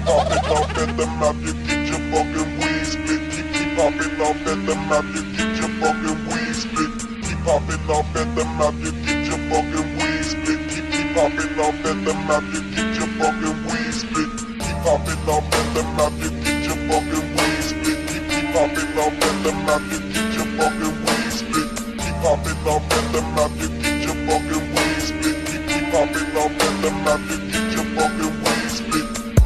popping off at the mouth, you get your fucking weed spit. Keep popping off at the mouth, you get your fucking weed spit. Keep popping off at the mouth, you get your fucking weed spit. Keep popping off at the mouth, you get your fucking weed spit. Keep popping off at the mouth, you get your fucking weed spit. Keep popping off at the mouth, you get your fucking weed spit. Keep popping off at the mouth, you get your fucking weed spit. Keep popping off at the mouth, you get your fucking weed spit.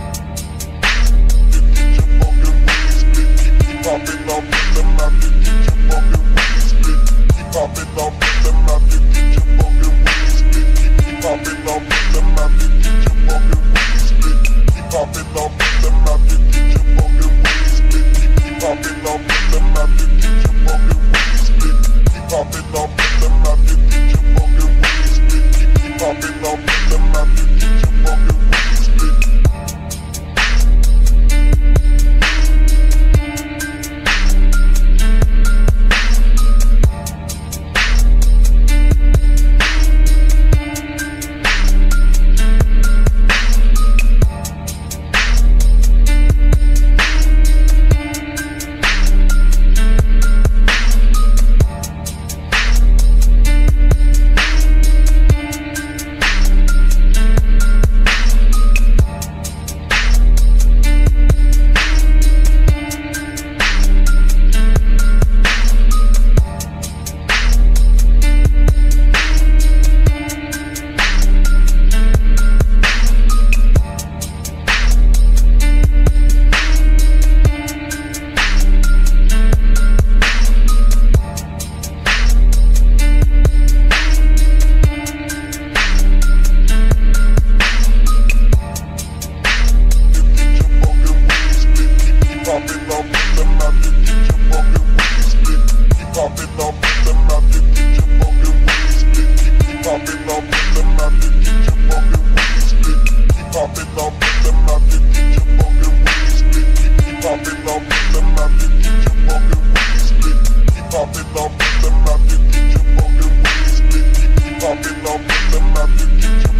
Popping off at the mouth, you get your fucking weed spit. Keep popping off at the mouth, you get your fucking weed spit. Keep popping off at the mouth, you get your fucking weed spit. Keep popping off at the mouth, you get your fucking weed spit. Keep popping off at the mouth, you get your fucking weed spit. Keep popping off at the mouth, you get your fucking weed spit. Keep popping off at the mouth, you get your fucking weed spit. Popping off at the mouth, you get your fucking weed spit. Keep popping off at the mouth, you get your fucking weed spit. Keep popping off at the mouth, you get your fucking weed spit. Keep popping off at the mouth, you get your fucking weed spit. Keep popping off at the mouth, you get your fucking weed spit. Keep popping off at the mouth, you get your fucking weed spit. Keep popping off at the mouth, you get your